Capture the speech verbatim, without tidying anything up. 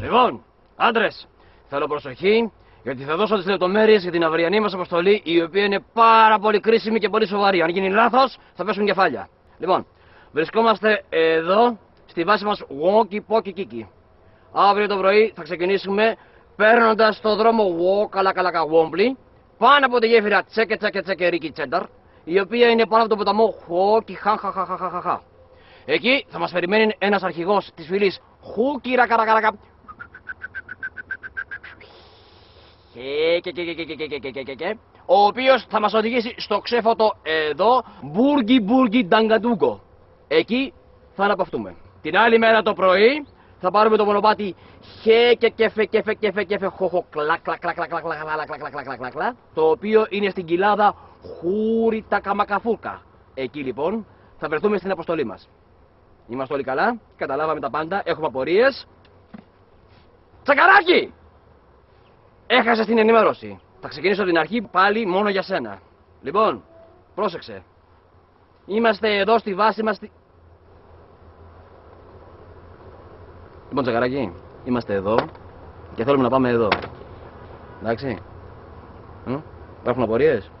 Λοιπόν, άντρες, θέλω προσοχή, γιατί θα δώσω τις λεπτομέρειες για την αυριανή μας αποστολή, η οποία είναι πάρα πολύ κρίσιμη και πολύ σοβαρή. Αν γίνει λάθος, θα πέσουν κεφάλια. Λοιπόν, βρισκόμαστε εδώ, στη βάση μας Walkie Pokey Kiki. Αύριο το πρωί θα ξεκινήσουμε παίρνοντας το δρόμο Walkalaka Wombly, πάνω από τη γέφυρα Τσέκε Τσέκε Τσέκε Ρίκι Τσένταρ, η οποία είναι πάνω από τον ποταμό Χόκι Χαχαχαχαχαχαχα. Εκεί θα μας περιμένει ένας αρχηγός της φυλής Χούκι Ρακαρακαρακα, ο οποίος θα μας οδηγήσει στο ξέφωτο εδώ Μπούργκι Μπούργκι Νταγκαντούγκο. Εκεί θα αναπαυτούμε. Την άλλη μέρα το πρωί θα πάρουμε το μονοπάτι χε και κεφε κεφε κεφε κεφε χοχο κλα κλα κλα κλα κλα κλα κλα κλα κλα κλα, το οποίο είναι στην κοιλάδα Χούρι Τακαμακαφούρκα. Εκεί λοιπόν θα βρεθούμε στην αποστολή μας. Είμαστε όλοι καλά, καταλάβαμε τα πάντα, έχουμε απορίες. Τσακαράκι! Έχασες την ενημέρωση. Θα ξεκινήσω από την αρχή πάλι μόνο για σένα. Λοιπόν, πρόσεξε. Είμαστε εδώ στη βάση μας. Στη... Λοιπόν, Τσακαράκι, είμαστε εδώ και θέλουμε να πάμε εδώ. Εντάξει. Υπάρχουν απορίες?